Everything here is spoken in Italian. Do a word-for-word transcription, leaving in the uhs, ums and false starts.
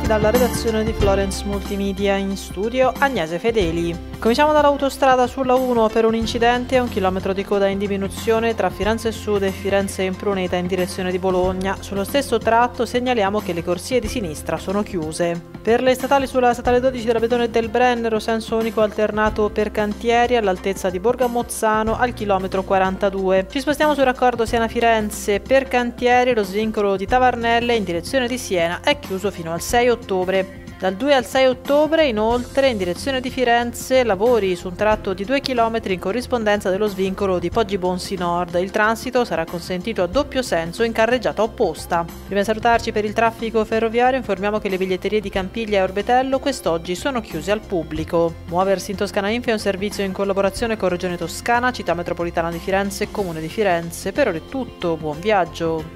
dalla redazione di Florence Multimedia, in studio Agnese Fedeli. Cominciamo dall'autostrada sulla uno per un incidente e un chilometro di coda in diminuzione tra Firenze Sud e Firenze Impruneta in direzione di Bologna. Sullo stesso tratto segnaliamo che le corsie di sinistra sono chiuse. Per le statali sulla statale dodici della Bedone del Brennero, senso unico alternato per cantieri all'altezza di Borgo a Mozzano al chilometro quarantadue. Ci spostiamo sul raccordo Siena-Firenze. Per cantieri lo svincolo di Tavarnelle in direzione di Siena è chiuso fino al sei ottobre. Dal due al sei ottobre, inoltre, in direzione di Firenze, lavori su un tratto di due chilometri in corrispondenza dello svincolo di Poggibonsi Nord. Il transito sarà consentito a doppio senso in carreggiata opposta. Prima di salutarci per il traffico ferroviario, informiamo che le biglietterie di Campiglia e Orbetello quest'oggi sono chiuse al pubblico. Muoversi in Toscana Inf è un servizio in collaborazione con Regione Toscana, Città Metropolitana di Firenze e Comune di Firenze. Per ora è tutto, buon viaggio!